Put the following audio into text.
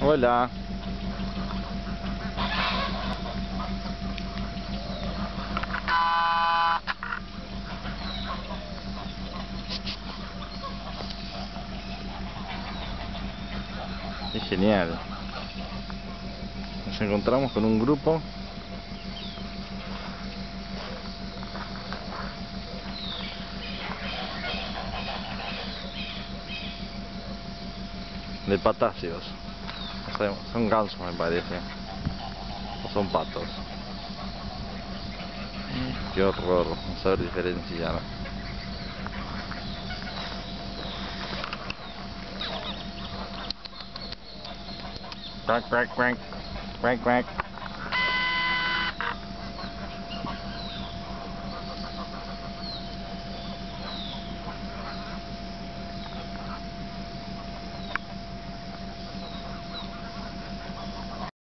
Hola. Es genial. Nos encontramos con un grupo de patáceos. O sea, son gansos, me parece. O son patos. Qué horror, no saber diferenciar. Quack, quack, quack. Quack, quack.